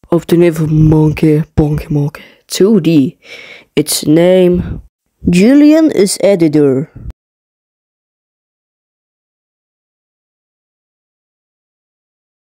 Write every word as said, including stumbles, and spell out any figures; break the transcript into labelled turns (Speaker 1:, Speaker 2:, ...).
Speaker 1: of the name of Monkey Bonky Monkey two D. Its name Julian is editor.